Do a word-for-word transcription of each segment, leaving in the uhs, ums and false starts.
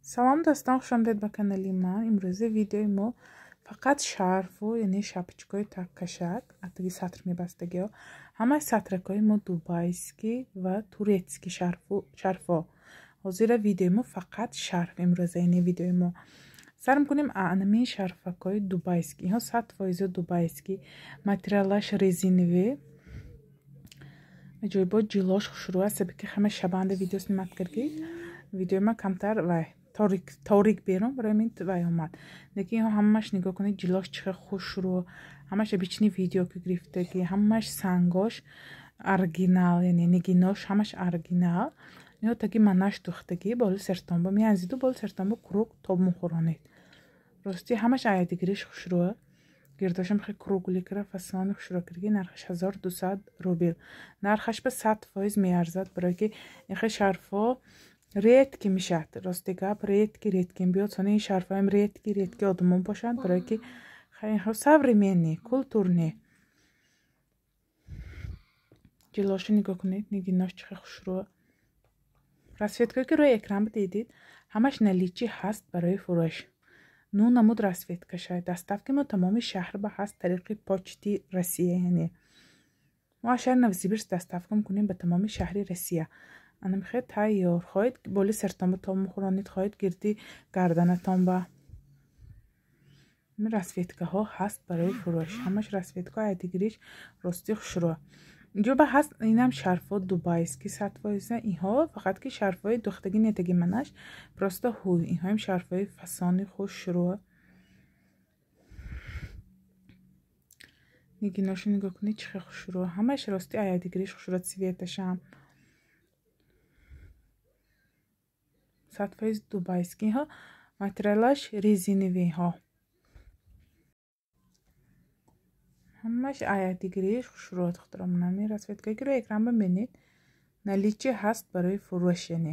سلام دوستان، خوش آمدید به کانال من. امروز ویدیوی ما فقط شرف و یعنی شапочкой так кашак атаги сатр мебастаги ҳо ҳамаи сатракҳои мо дубайский ва турецкий шарфу шарфо. ҳозира видеои мо фақат шарф. имрӯза ини видеои мо сар мекунем анамин шарфакҳои дубайский. инҳо сад фоиз дубайский, материалаш резиновӣ, ҷойбо ҷилош хушрӯ аст, себеки ҳама шабанда видео снимат кардид. видеои ма камтар вай торик торик берам барои мин вай омад. лекин инҳо ҳамаш нигоҳ кунед, ҷилош чӣ хел хушрӯ, ҳамаш обични видео ки гирифтагӣ, ҳамаш сангош оригинал, яъне нигинош ҳамаш оригинал. инҳо таки манаш духтагӣ боли сертонбо меанзиду боли сертонбо круг тоб мухӯронед. рости ҳамаш аядигириш хушрӯ. гирдошам хе кругликра фасони хушрӯ кирги. нархаш ҳазору дусад рубл. нархаш ба сад фоиз меарзад, барое ки ин хе шарфҳо редки мешад. рости гап редки редки биёд сони ин шарфҳоям редки редки одамон бошанд, барое ки инҳо современни культурни. ҷилоши нигоҳ кунед, нигинош чӣ хел хушрӯ. расветкое ки рӯи экран дидид ҳамаш наличӣ ҳаст барои фурӯш. ну намуд расветка шай доставки мо тамоми шаҳр ба ҳаст тариқи почти Россия, яъне мо ашар Новосибирск доставка мекунем ба тамоми шаҳри Россия. ана мехоҳед тайёр, хоҳед боли сертонба тоб мухӯронед, хоҳед гирди гарданатон ба расветкаҳо ҳаст барои фурӯш. ҳамаш расветка аядигириш рости хушрӯ. инҷо ба ҳаст инам шарфҳо дубайский сад фоиз. инҳо фақат ки шарфҳои духтагӣ нетаги манаш просто ҳуй. инҳоям шарфҳои фасони хушрӯ. нигиноши нигоҳ кунед чӣ хел хушрӯ. ҳамаш рости аядигириш хушрӯ. цветашам сад фоиз дубайский. инҳо материалаш резиновиҳо. ҳамаш аядигириш хушрӯ. духтарам нами расветкае ки рӯи экран бибинед наличӣ ҳаст барои фурӯш. яъне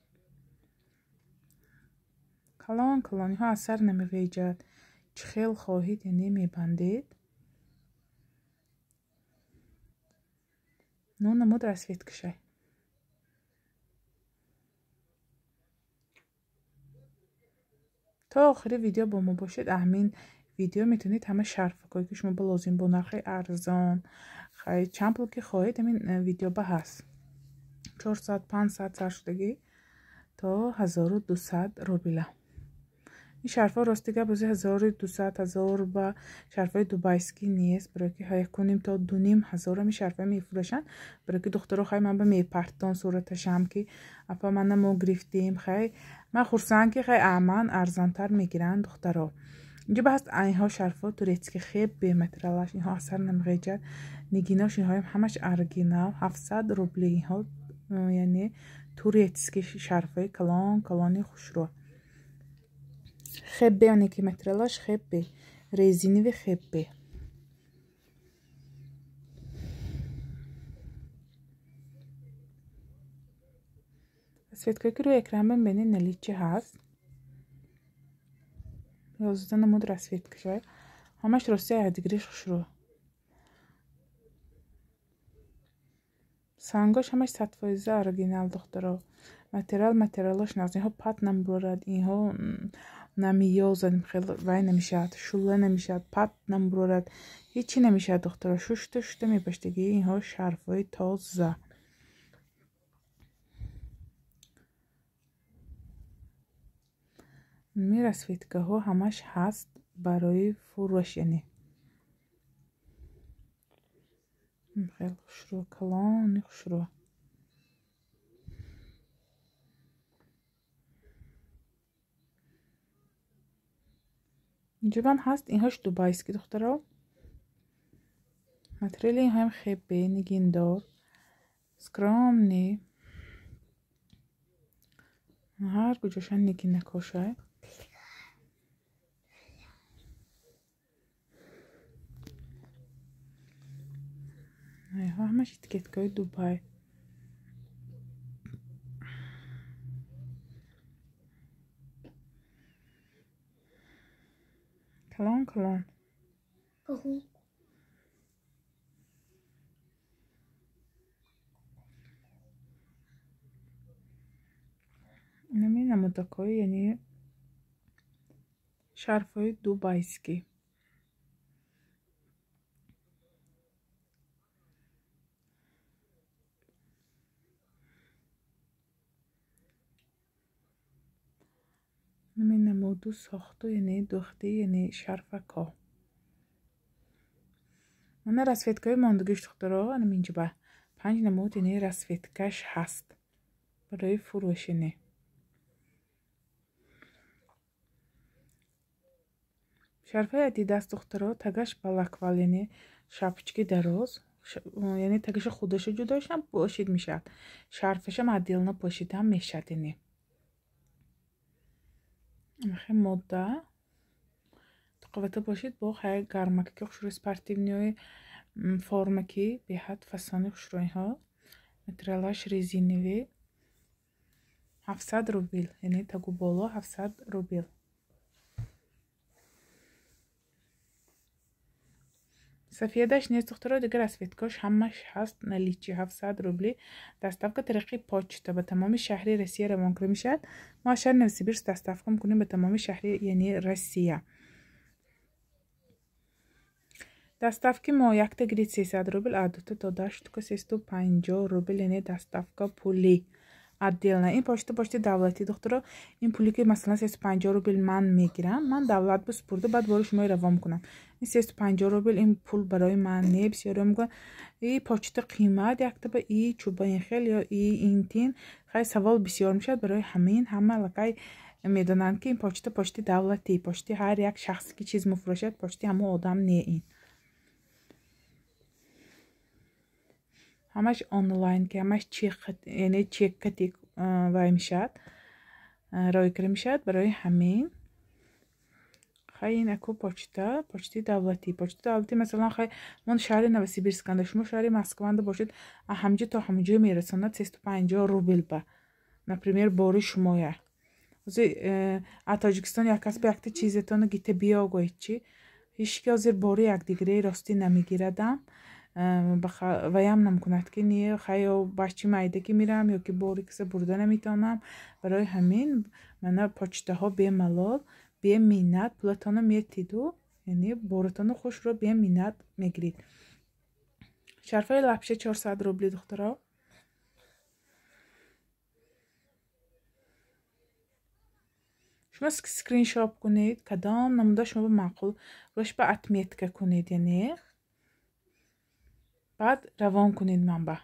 калон калон инҳо аз сар намеғиҷад. чӣ хел хоҳед яъне мебандед. ну намуд расветка шай. то охири видео бо мо бошед. аҳмин видео метавонед ҳама шарфакое ки шумо ба лозим бо нархи арзон хай чанд пул ки хоҳед ҳамин видео ба ҳаст. чорсад панҷсад саршудагӣ то ҳазору дусад рубла. ин шарфҳо рости гап ози ҳазору дусад ҳазор ба шарфҳои дубайский нест, барое ки якуним то дуним ҳазор ами шарфҳои мефурӯшанд, барое ки духтаро хай ман ба мепартон сураташам ки апа мана мо гирифтем. хай ман хурсанд ки хай аман арзонтар мегиранд духтаро. инҷо баҳаст инҳо шарфҳо турецки хеб материалаш инҳо аз сар намеғиҷад. нигинош инҳоям ҳамаш оригинал ҳафтсад рубли. инҳо яъне турецки шарфҳои калон калони хушрӯ. хеббе яъне ки материалаш хеббе резинови хеббе. расветкае ки рӯи экран бибинед наличӣ ҳаст. ёзда намуд расветка шай. ҳамаш рости аядигириш хушрӯ. сангош ҳамаш сад фоиз оригинал духтаро. материал материалош нағз. инҳо пат намебарад, инҳо намеёзад, хел вай намешавад, шулла намешавад, пат намебарад, ҳечи намешавад духтаро. шушта шушта мебаштагӣ. инҳо шарфҳои тоза. ми расветкаҳо ҳамаш ҳаст барои фурӯш. яъне хел хушрӯ, калони хушрӯ. инҷобам ҳаст инҳош дубайский духтаро. материали инҳоям хеббе нигиндор скромни. ҳар куҷоша нигинакошай. ҳамаш этикеткаҳои Дубай. калон калон. намин намудакҳои яъне шарфҳои дубайскӣ. намин намуду сохту яъне духти яъне шарфако. мана расветкаи мондагиш духтаро анам инҷа ба панҷ намуд яъне расветкаш ҳаст барои фурӯшине. шарфаи адидас духтаро тагаш балаквал яъне шапочки дароз, яъне тагаша худаша ҷудошам пошид мешавад, шарфашам отдельно пошидам мешавад. яъне хе модда қуввата бошид бо хай гармаки хушрӯи спортивниҳои формаки беҳад фасони хушрӯиҳо. материалаш резиновӣ. ҳафтсад рубл яъне тагу боло ҳафтсад рубл. сафедаш нест духтаро дигар расветкаш ҳамаш ҳаст наличи ҳафтсад рубли. доставка тариқи почта ба тамоми шаҳри Россия равон карда мешавад. мо шаҳри Новосибирск доставка мекунем ба тамоми шаҳри яъне Россия. доставки мо якта гирид сесад рубл, а дута то даст штука сесту панҷоҳ рубл яъне доставка пули отдельно. ин почта почти давлати духтаро. ин пули ки масалан сесту панҷоҳ рубл ман мегирам, ман давлат бисупурда баъд бори шумо равон мекунам. ин сесту панҷоҳ рубл ин пул барои ман не бисёр мекунам. и почта қимат якта ба и чуба ин хел ё и интин хай савол бисёр мешавад. барои ҳамин ҳама лакай медонанд ки ин почта почти давлати, почти ҳар як шахс ки чиз мефурӯшад почти ҳамон одам не. ин ҳамаш онлайн ки ҳамаш чек яъне чеккати вай мешавад, роя карда мешавад. барои ҳамин хай ин аку почта почти давлати, почти давлати масалан хай мон шаҳри Новосибирсканда, шумо шаҳри Москванда бошед, ҳамҷо то ҳамҷо мерасонад сесту панҷоҳ рубл ба например бори шумоя. ҳозир а Тоҷикистон як кас ба якта чизетона гита биёгӯед чи ҳички ҳозир бори якдигаре ростӣ намегирадам. ваям намкунад ки не хай бачи майда ки мирам ё ки бори киса бурда наметавонам. барои ҳамин мана почтаҳо бемалол беминнат пулатона метиду яъне боритону хушро беминнат мегирид. шарфаи лапша чорсад рубли духтаро. шумо скриншот кунед кадом намуда шумо маъқул рош ба отметка кунед яъне баъд равон кунед манба.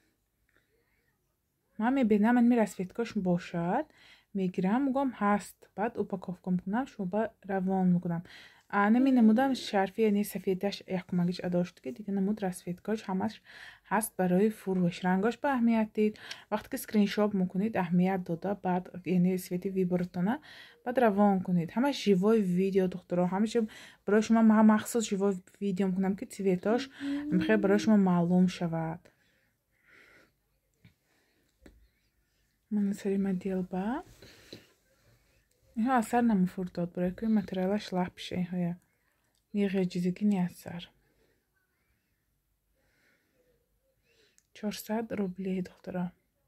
ман мебинам ин расветкаш бошад мегирам мегӯям ҳаст баъд упаковка мекунам шумо ба равон мекунам. нами намудам шарфи яъне сафедаш якумагиш адошт ки дига намуд расветкаш ҳамаш ҳаст барои фурӯш. рангаш ба аҳамият дид. вақте ки скриншот мекунед аҳамият дода баъд яъне свети вибратона баъд равон кунед. ҳамаш живой видео духтаро, ҳамаша барои шумо махсус живой видео мекунам ки цветош мехе барои шумо маълум шавад. манасари моделба инҳо асар намефурдод барои ки материалаш лапша инҳоя меғеҷизаги не асар. чорсад рубли духтаро.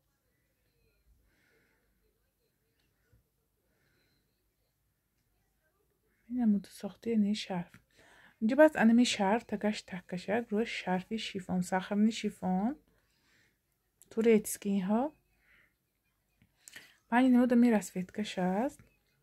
намуду сохти яъне шарф. инҷа баъд анами шарф тагаш таккашак рӯи шарфи шифон, сахарни шифон турецкиҳо панҷ намуд ами расветкаш аст.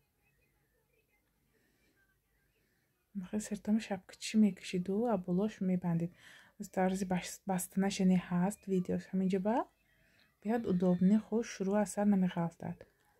сертоми шапкачи мекашиду аболош мебандид. тарзи бастанаш яъне ҳаст видеос ҳаминҷа ба беҳад удобни хуш шурӯ асар намеғалтад.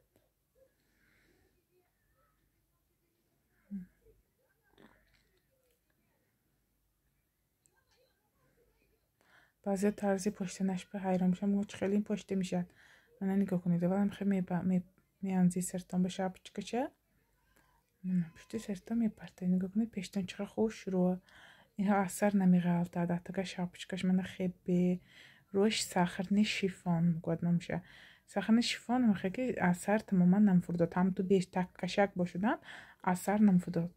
баъзе тарзи поштанаш ба ҳайрон мешам чӣ хеле ин пошта мешавад. мана нигоҳ кунед аввалам хеле меанзи сертон ба шапочкача пушти сертон мепарта. нигоҳ кунед пештон чӣ хеле хуш шурӯ инҳо асар намеғалтад. атага шапочкаш мана хебе рӯш сахарни шифон гӯяд намеша. сахарни шифон мехе ки асар тамоман намефурдод. ҳамту беш таккашак бошудан асар намефурдод.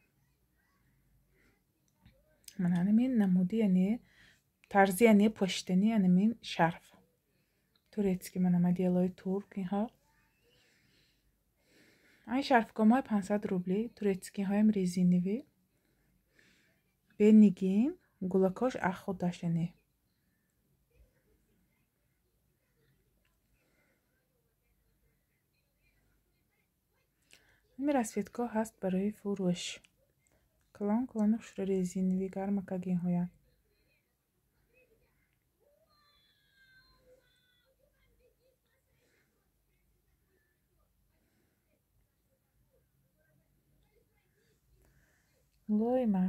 мана ҳамин намуди яъне тарзи яъне поштани ҳамин шарф турецки мана моделҳои турк инҳо این شرفکام های پانصد روبلی турецкий هایم резиновый بنگین گولاکاش اخو داشتنی. این رسویتکا هست برای فروش. کلان کلانش رو резиновый гармакагин هایم. لایمک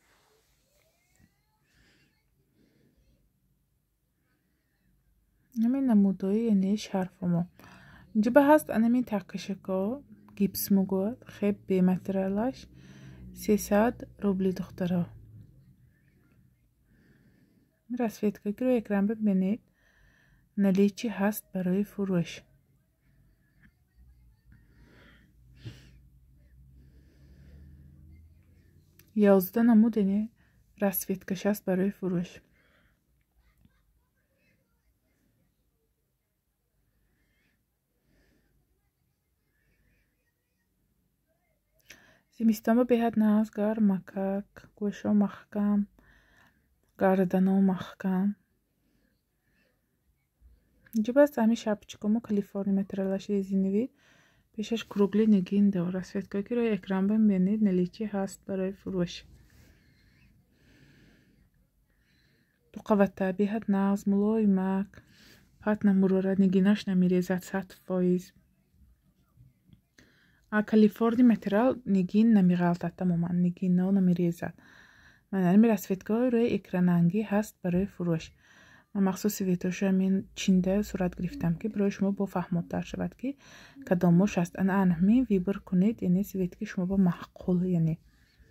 همین نمودایی یعنی شرفمو اینجا به هست انمین تاکشکا گیپس موگود خیب به مترالش سیصد روبلی دخترا رسویتکا که رو اکران ببینید نلیچی هست برای فروش. یازده نمود یعنی رسویتکاش هست برای فروش. زمستان بهت ناز گار مکک گوشو محکم گردنو محکم. اینجا باز همی شапочкаму کالیفرنی مترالش резиновый پیشش کروگلی نگین دار. رسویتکا که روی اکران ببینید نلیچی هست برای فروش. دو قوته بهت ناز ملایمک پات نموراره نگیناش نمیریزد صد فایز. کالیفرنی مترال نگین نمیغلطد تماما نگین نو نمیریزد. من همی رسویتکا روی اکراننگی هست برای فروش. من مخصوص ویتوش همین چینده صورت گرفتم که برای شما با فهمتر شود که کدامش هست. انا انهمی ویبر کنید یعنی سویت که شما با محقول یعنی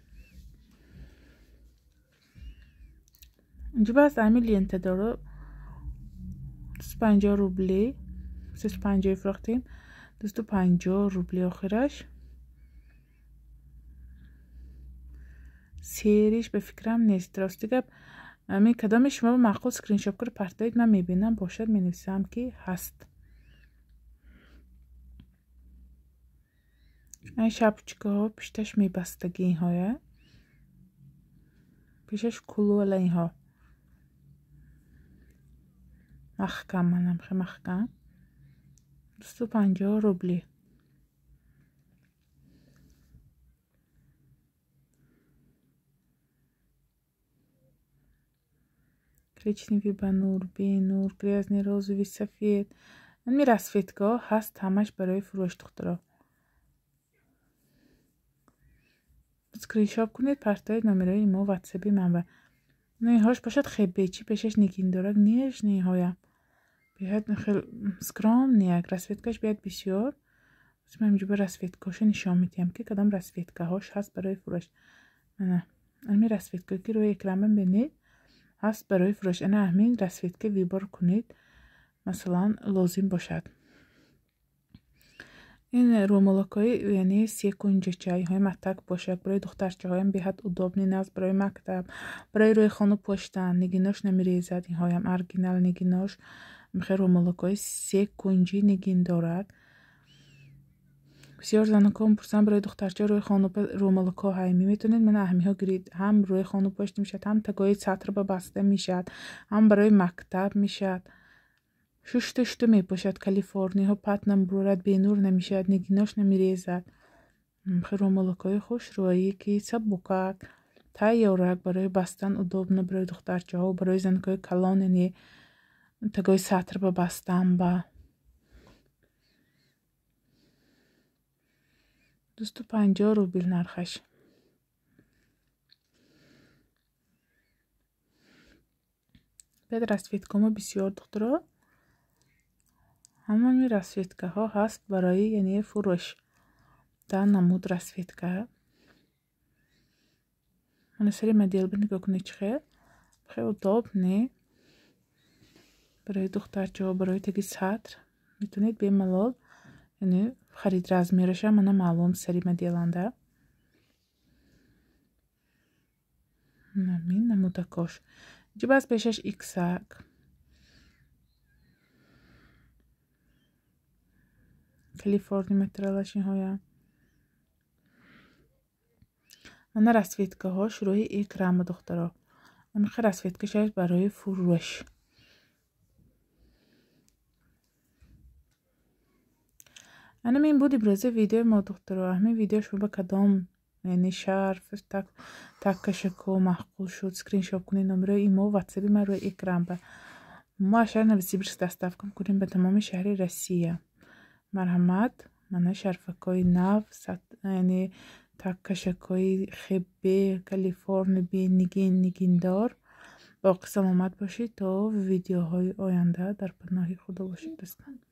اینجا باز همین لینت داره دوست پنجاه روبلی سیست پنجاه فروختیم دوست پنجاه روبلی آخرش سیریش به فکرم نیست. راستی که همین کدام شما با معقول سکرین شاپ کر پرتایید من میبینم باشد مینویسم که هست. این شапочка ها پیشتش میبستگی این های پیشش کلو این ها محکم منم خیلی محکم دوست پنجاه روبلی. коричневый بنور بینور گریزنی روزوی سفید. این رسویتکا هست همش برای فروش دخترا. اسکرین شاپ کنید پرتایید نمره ایمو واتساپی من و نیهاش باشد خیلی بیچی پیشش نگین دارد نیش نیهایم بیاد خیلی سکرام نیاک رسویتکاش بیاد بسیار. من اینجا به رسویتکاش نشان میدیم که کدام رسویتکاهاش هست برای فروش. نه این رسویتکا که روی اکران ببینید هست برای فروش. انا همین رسویتکا ویبر کنید مثلا لازم باشد. این رومولکای یعنی سی کنجچای های متک باشد برای دخترچه هایم بهت удобный ناز برای مکتب برای روی خانه پشتن نگیناش نمیریزد. این هایم ارگینال نگیناش میخوای رومولکای سی کنجی نگین دارد. بسیار زنکان پرسن برای دخترچه روی خانه رومولکا هایمی میتونید من اهمی ها گرید هم روی خانه پشت میشد هم تگای سطر به بسته میشد هم برای مکتب میشد. شش تشتو میپوشد کالیفرنی ها پت نمبرورد بینور نمیشد نگیناش نمیریزد. خیلی رومولکای خوش رویی که سبکک تایورک برای بستن удобно برای دخترچه ها و برای زنکای کلان یعنی تگای سطر به بستن با دوست پنجاه روبل نرخش. بعد رسویتکا بسیار دخترا همه رسویتکا ها هست برای یعنی فروش. در نمود رسویتکا من سری مدیل بنگاه کنید چخه خیلی удобный برای دخترچه ها برای تگی سطر میتونید به ملال یعنی خرید размерش هم منم معلوم سری مدیلنده. نمین نمودکاش اینجا باز پیشش ایکسک کالیفرنی مترالش این هایم من رسویتکه ها شروع اکرم دخترا من رسویتکه شاید برای فروش. انا این بود ابراز ویدیو ما دخترا. همین ویدیو شما با کدام یعنی شرف تک تک شکو محقول شد سکرین شاپ کنین نمره ایمو واتساپ من روی اکرم با ما شهر نویسی برس دستاف کن کنیم به تمام شهر روسیه. مرحمت من شرفکای نو یعنی تک شکوی خبه کالیفرنیا بی نگین نگیندار با قسم آمد باشید تا ویدیوهای آینده در پناه خدا باشید.